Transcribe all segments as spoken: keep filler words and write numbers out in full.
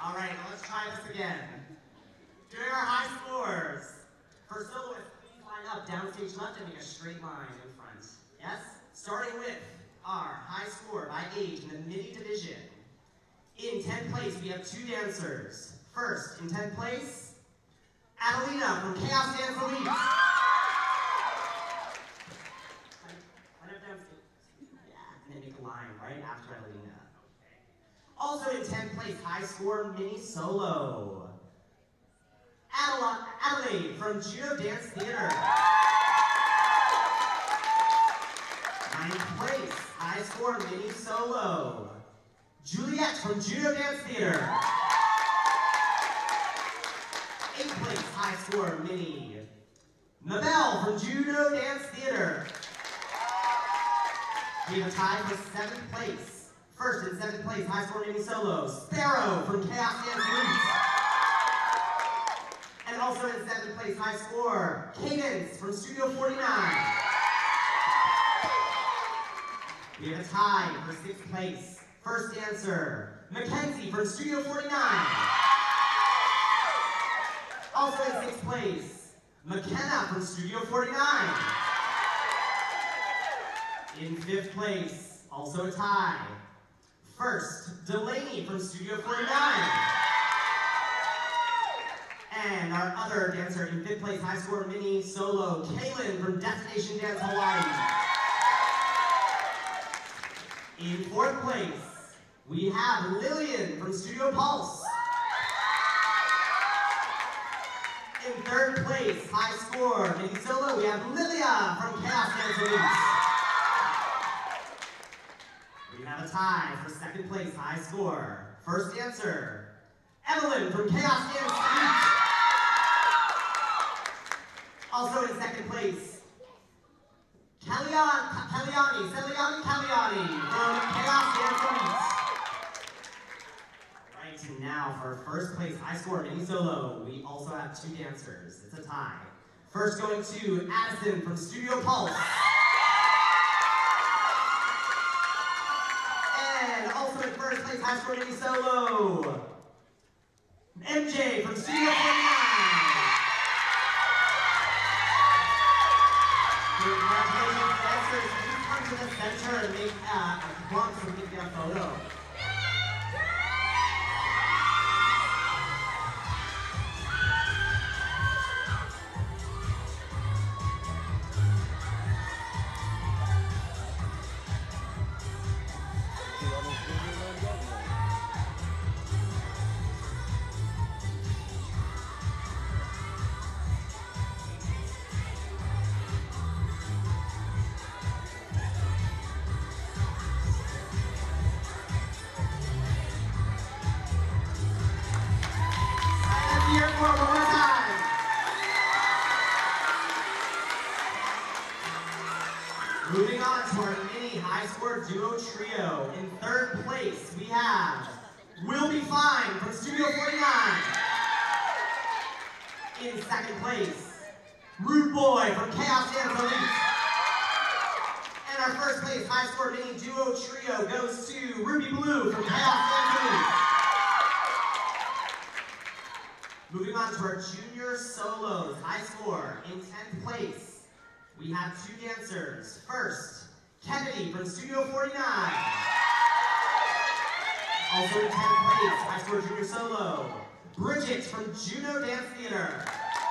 All right, now let's try this again. Doing our high scores. For soloists, please line up downstage left and make a straight line in front. Yes? Starting with our high score by age in the mini division. In tenth place, we have two dancers. First, in tenth place, Adelina from Kaos Dance Elite. Line up downstage. Yeah, and then make a line right after Adelina. Also in tenth place, high score mini solo. Adelaide from Juneau Dance Theater. ninth place, high score mini solo. Juliette from Juneau Dance Theater. eighth place, high score mini. Maebell from Juneau Dance Theater. We have a tie for seventh place. First in seventh place, high score mini solo, Sparrow from Kaos Dance Elite. And also in seventh place, high score, Kaydence from Studio forty-nine. We have a tie for sixth place. First dancer, Mackenzie from Studio forty-nine. Also in sixth place, McKenna from Studio forty-nine. In fifth place, also a tie. First, Delaney from Studio forty-nine. And our other dancer in fifth place, high score mini solo, Kailyn from Destination Dance Hawaii. In fourth place, we have Lillian from Studio Pulse. In third place, high score mini solo, we have Lilia from Kaos Dance Elite. We have a tie for second place, high score. First dancer, Evelyn from Kaos Dance Elite. Also in second place, Cellianny, Cellianny, Cellianny, Cellianny from Kaos Dance Elite. Right, and now for first place, high score mini solo, we also have two dancers. It's a tie. First going to Addisyn from Studio Pulse. And also in first place, high score mini solo, M J from Studio forty-nine. Congratulations, dancers. Please come to the center and make uh, a clump so we can get a photo. Moving on to our mini high score duo trio. In third place, we have We'll Be Fine from Studio forty-nine. In second place, Rude Boy from Kaos Dance Elite. And our first place high score mini duo trio goes to Ruby Blue from Kaos Dance Elite. Moving on to our junior solos, high score. In tenth place, we have two dancers. First, Kennedy from Studio forty-nine. Also in tenth place, high score junior solo, Bridget from Juneau Dance Theater.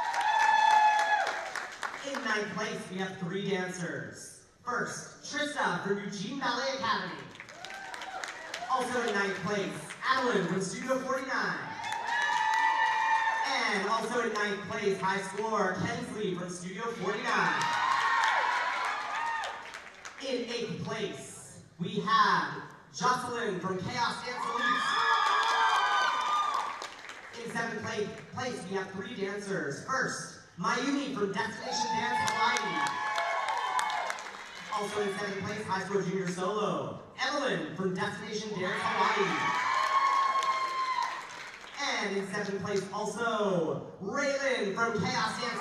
In ninth place, we have three dancers. First, Trista from Eugene Ballet Academy. Also in ninth place, Adeline from Studio forty-nine. And also in ninth place, high score, Kensley from Studio forty-nine. In eighth place, we have Jocelyn from Kaos Dance Elite. In seventh place, place, we have three dancers. First, Mayumi from Destination Dance Hawaii. Also in seventh place, high score junior solo, Evelyn from Destination Dance Hawaii. And in seventh place, also, Reyes from Kaos Dance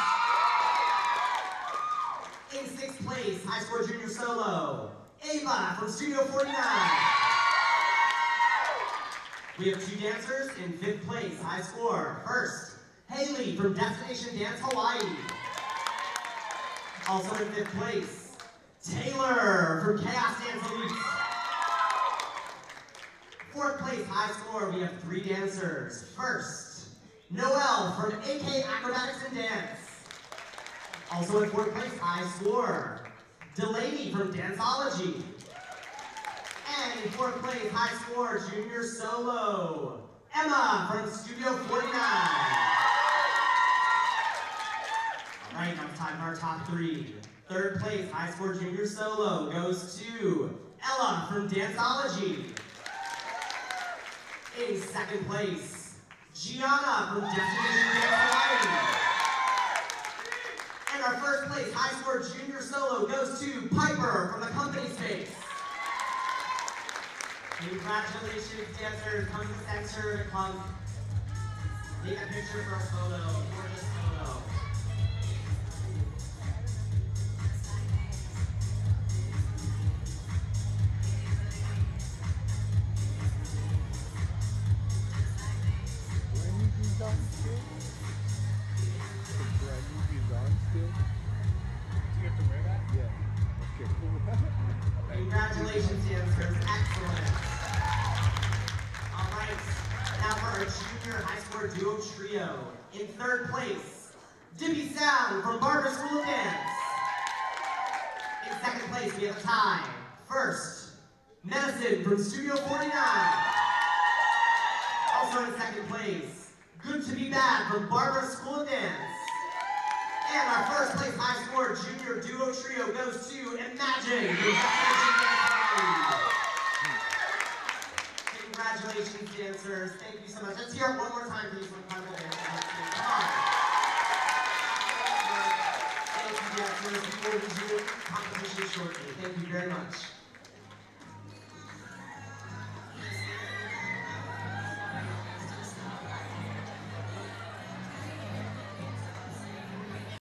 Elite. In sixth place, high score junior solo, Ava from Studio forty-nine. We have two dancers in fifth place, high score. First, Haley from Destination Dance Hawaii. Also in fifth place, Taylor from Kaos Dance Elite. Fourth place, high score, we have three dancers. First, Noelle from A K Acrobatics and Dance. Also in fourth place, high score, Delaney from Danceology. And in fourth place, high score, junior solo, Emma from Studio forty-nine. All right, now it's time for our top three. Third place, high score, junior solo, goes to Ella from Danceology. In second place, Gianna from Destination Dance Hawaii. And our first place, high score junior solo, goes to Piper from the Company Space. Congratulations, dancers. Come to the center to come take a picture for a photo, gorgeous photo. Congratulations, dancers. Excellent. All right. Now for our junior high score duo trio. In third place, Dippy Sound from Barber School of Dance. In second place, we have a tie. First, Medicine from Studio forty-nine. Also in second place, Good to Be Bad from Barber School of Dance. And our first place high score junior duo trio goes to Imagine from Destination Dance Hawaii. Congratulations, dancers. Thank you so much. Let's hear it one more time, please, for incredible dancers. Come on. Thank you, dancers. We will resume competition shortly. Thank you very much.